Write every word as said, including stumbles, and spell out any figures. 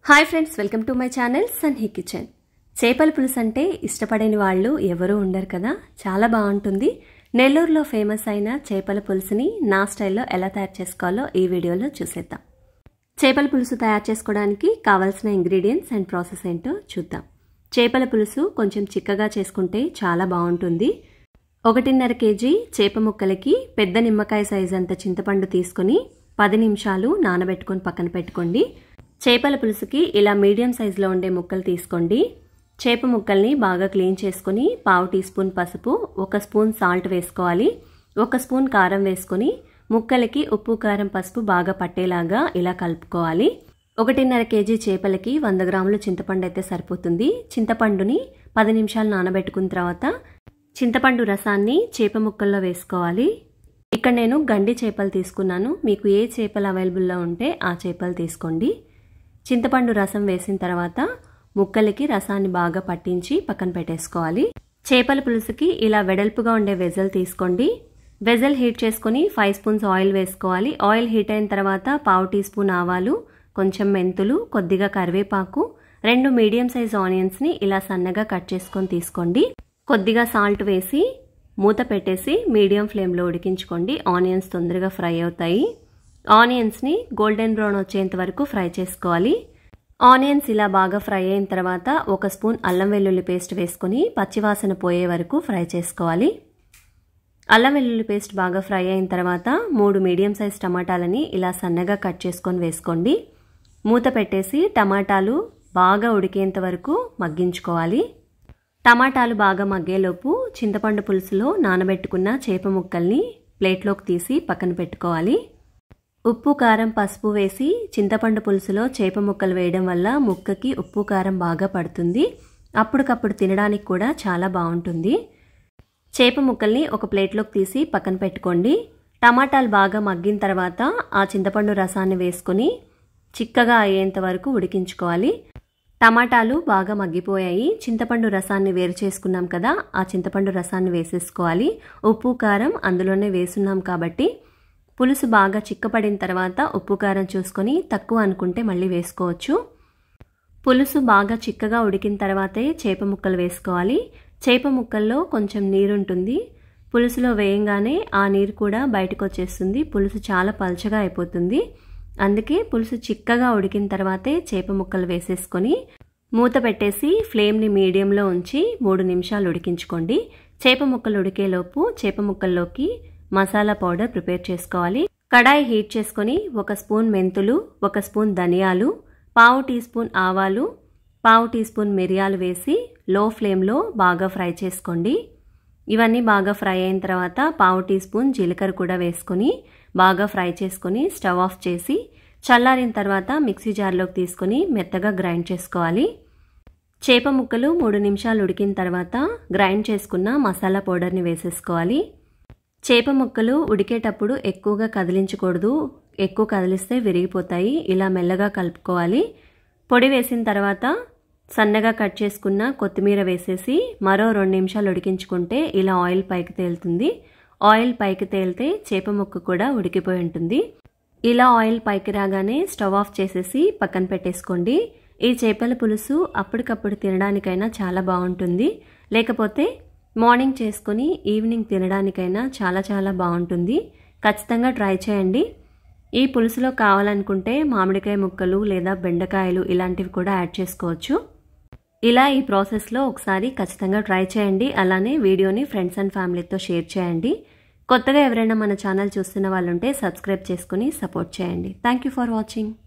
Hi friends, welcome to my channel Sanhi kitchen. చేపల పులుసు అంటే ఇష్టపడని వాళ్ళు ఎవరూ ఉండరు కదా. చాలా బాగుంటుంది. నెల్లూరులో ఫేమస్ అయిన చేపల పులుసుని నా స్టైల్లో ఎలా తయారు చేసుకోవాలో ఈ వీడియోలో చూసేద్దాం. చేపల పులుసు తయారు చేసుకోవడానికి కావాల్సిన ఇంగ్రీడియంట్స్ అండ్ ప్రాసెస్ ఏంటో చూద్దాం. చేపల పులుసు కొంచెం చిక్కగా చేసుకుంటే చాలా బాగుంటుంది. ఒకటిన్నర కేజీ చేప ముక్కలకి పెద్ద నిమ్మకాయ సైజ్ అంత చింతపండు తీసుకుని పది నిమిషాలు నానబెట్టుకొని పక్కన పెట్టుకోండి. చేపల పులుసుకి ఇలా మీడియం సైజులో ఉండే ముక్కలు తీసుకోండి. చేప ముక్కల్ని బాగా క్లీన్ చేసుకుని పావు టీ స్పూన్ పసుపు, ఒక స్పూన్ సాల్ట్ వేసుకోవాలి. ఒక స్పూన్ కారం వేసుకుని ముక్కలకి ఉప్పు కారం పసుపు బాగా పట్టేలాగా ఇలా కలుపుకోవాలి. ఒకటిన్నర కేజీ చేపలకి వంద గ్రాములు చింతపండు అయితే సరిపోతుంది. చింతపండుని పది నిమిషాలు నానబెట్టుకున్న తర్వాత చింతపండు రసాన్ని చేప ముక్కల్లో వేసుకోవాలి. ఇక్కడ నేను గండి చేపలు తీసుకున్నాను. మీకు ఏ చేపలు అవైలబుల్లో ఉంటే ఆ చేపలు తీసుకోండి. చింతపండు రసం వేసిన తర్వాత ముక్కలకి రసాన్ని బాగా పట్టించి పక్కన పెట్టేసుకోవాలి. చేపల పులుసుకి ఇలా వెడల్పుగా ఉండే వెజల్ తీసుకోండి. వెజల్ హీట్ చేసుకుని ఫైవ్ స్పూన్స్ ఆయిల్ వేసుకోవాలి. ఆయిల్ హీట్ అయిన తర్వాత పావు టీ స్పూన్ ఆవాలు, కొంచెం మెంతులు, కొద్దిగా కరివేపాకు, రెండు మీడియం సైజ్ ఆనియన్స్ని ఇలా సన్నగా కట్ చేసుకొని తీసుకోండి. కొద్దిగా సాల్ట్ వేసి మూత పెట్టేసి మీడియం ఫ్లేమ్లో ఉడికించుకోండి. ఆనియన్స్ తొందరగా ఫ్రై అవుతాయి. ఆనియన్స్ని గోల్డెన్ బ్రౌన్ వచ్చేంత వరకు ఫ్రై చేసుకోవాలి. ఆనియన్స్ ఇలా బాగా ఫ్రై అయిన తర్వాత ఒక స్పూన్ అల్లం వెల్లుల్లి పేస్ట్ వేసుకుని పచ్చివాసన పోయే వరకు ఫ్రై చేసుకోవాలి. అల్లం వెల్లుల్లి పేస్ట్ బాగా ఫ్రై అయిన తర్వాత మూడు మీడియం సైజ్ టమాటాలని ఇలా సన్నగా కట్ చేసుకొని వేసుకోండి. మూత పెట్టేసి టమాటాలు బాగా ఉడికేంత వరకు మగ్గించుకోవాలి. టమాటాలు బాగా మగ్గేలోపు చింతపండు పులుసులో నానబెట్టుకున్న చేప ముక్కల్ని ప్లేట్లోకి తీసి పక్కన పెట్టుకోవాలి. ఉప్పు కారం పసుపు వేసి చింతపండు పులుసులో చేప ముక్కలు వేయడం వల్ల ముక్కకి ఉప్పు కారం బాగా పడుతుంది. అప్పటికప్పుడు తినడానికి కూడా చాలా బాగుంటుంది. చేప ముక్కల్ని ఒక ప్లేట్లోకి తీసి పక్కన పెట్టుకోండి. టమాటాలు బాగా మగ్గిన తర్వాత ఆ చింతపండు రసాన్ని వేసుకుని చిక్కగా అయ్యేంత వరకు ఉడికించుకోవాలి. టమాటాలు బాగా మగ్గిపోయాయి. చింతపండు రసాన్ని వేరు చేసుకున్నాం కదా, ఆ చింతపండు రసాన్ని వేసేసుకోవాలి. ఉప్పు కారం అందులోనే వేసున్నాం కాబట్టి పులుసు బాగా చిక్కపడిన తర్వాత ఉప్పు కారం చూసుకొని తక్కువ అనుకుంటే మళ్ళీ వేసుకోవచ్చు. పులుసు బాగా చిక్కగా ఉడికిన తర్వాతే చేప ముక్కలు వేసుకోవాలి. చేప ముక్కల్లో కొంచెం నీరు ఉంటుంది. పులుసులో వేయంగానే ఆ నీరు కూడా బయటకు వచ్చేస్తుంది. పులుసు చాలా పల్చగా అయిపోతుంది. అందుకే పులుసు చిక్కగా ఉడికిన తర్వాతే చేప ముక్కలు వేసేసుకొని మూత పెట్టేసి ఫ్లేమ్ని మీడియంలో ఉంచి మూడు నిమిషాలు ఉడికించుకోండి. చేప ముక్కలు ఉడికేలోపు చేప ముక్కల్లోకి మసాలా పౌడర్ ప్రిపేర్ చేసుకోవాలి. కడాయి హీట్ చేసుకొని ఒక స్పూన్ మెంతులు, ఒక స్పూన్ ధనియాలు, పావు టీ స్పూన్ ఆవాలు, పావు టీ స్పూన్ మిరియాలు వేసి లో ఫ్లేమ్లో బాగా ఫ్రై చేసుకోండి. ఇవన్నీ బాగా ఫ్రై అయిన తర్వాత పావు టీ స్పూన్ జీలకర్ర కూడా వేసుకొని బాగా ఫ్రై చేసుకొని స్టవ్ ఆఫ్ చేసి చల్లారిన తర్వాత మిక్సీ జార్లోకి తీసుకొని మెత్తగా గ్రైండ్ చేసుకోవాలి. చేప ముక్కలు మూడు నిమిషాలు ఉడికిన తర్వాత గ్రైండ్ చేసుకున్న మసాలా పౌడర్ని వేసేసుకోవాలి. చేప ముక్కలు ఉడికేటప్పుడు ఎక్కువగా కదిలించకూడదు. ఎక్కువ కదిలిస్తే విరిగిపోతాయి. ఇలా మెల్లగా కలుపుకోవాలి. పొడి వేసిన తర్వాత సన్నగా కట్ చేసుకున్న కొత్తిమీర వేసేసి మరో రెండు నిమిషాలు ఉడికించుకుంటే ఇలా ఆయిల్ పైకి తేలుతుంది. ఆయిల్ పైకి తేలితే చేప ముక్క కూడా ఉడికిపోయి ఉంటుంది. ఇలా ఆయిల్ పైకి రాగానే స్టవ్ ఆఫ్ చేసేసి పక్కన పెట్టేసుకోండి. ఈ చేపల పులుసు అప్పటికప్పుడు తినడానికైనా చాలా బాగుంటుంది. లేకపోతే మార్నింగ్ చేసుకుని ఈవినింగ్ తినడానికైనా చాలా చాలా బాగుంటుంది. ఖచ్చితంగా ట్రై చేయండి. ఈ పులుసులో కావాలనుకుంటే మామిడికాయ ముక్కలు లేదా బెండకాయలు ఇలాంటివి కూడా యాడ్ చేసుకోవచ్చు. ఇలా ఈ ప్రాసెస్లో ఒకసారి ఖచ్చితంగా ట్రై చేయండి. అలానే వీడియోని ఫ్రెండ్స్ అండ్ ఫ్యామిలీతో షేర్ చేయండి. కొత్తగా ఎవరైనా మన ఛానల్ చూస్తున్న వాళ్ళు ఉంటే సబ్స్క్రైబ్ చేసుకుని సపోర్ట్ చేయండి. Thank you for watching.